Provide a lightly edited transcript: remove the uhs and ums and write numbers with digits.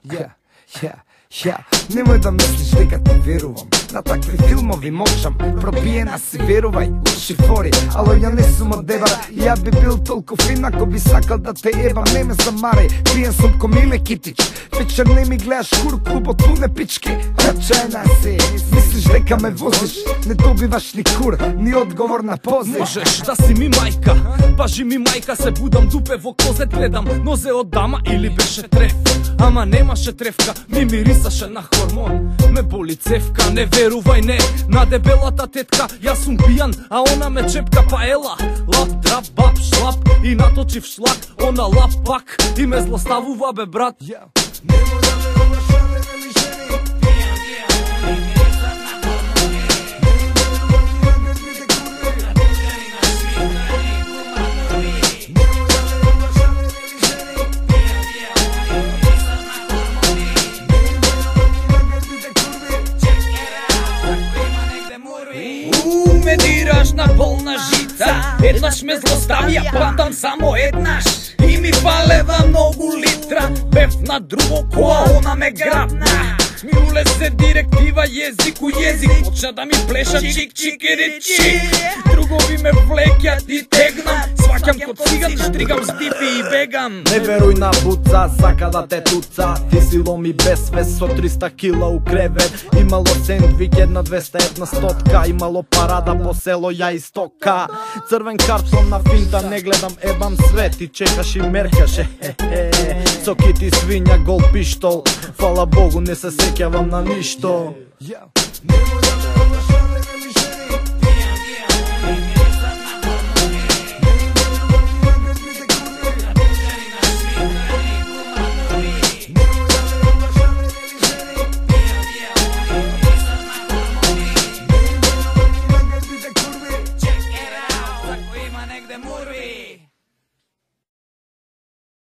Nemoj da misliš дека ти верувам. На такви филмови мочам, пробиена си, верувај, лоши фори. Ало ја не сум од Девара, ја би бил толку фин ако би сакал да те ебам. Не ме замарај, пиен сум ко Миле Китич. Вечер не ми гледаш курку, ботуне пички. Рачајна си, мислиш дека ме возиш. Не добиваш ни кур, ни одговор на позив. Можеш да си ми мајка, пажи ми мајка, се будам дупе во клозет, гледам нозе од дама или беше треф. Ама немаше трефка, ми мирисаше на хормон. Ме боли цевка, не верувај не на дебелата тетка. Јас сум пијан, а она ме чепка, па ела. Лап, драп, бап, шлап и наточи в шлак. Она лап пак и ме злоставува бе брат. Немој да веруваш, а не ме лишени. Ме дираш на полна жица, еднаш ме злостави, ја памтам само еднаш. И ми фалева многу литра, бев на друго кола, она ме грабна. Ми улесе директива језик у језик, почна да ми плеша чик чикери чик. Другови ме влекјат и тегнам, сваќам ко циган, штригам стипи и бегам. Не веруј на буца, сака да те туца. Ти си ломи без свес со 300 кила у кревет. Имало сендвик, 1-200, 100, имало парада по село, ја истока. Црвен картон на финта, не гледам, ебам свет. И чекаш и меркаш, со кити свиња, гол пиштол. Фала Богу, не се сеќавам на ништо. Немој да веруваш, а не ме лишени. Има негде мурви.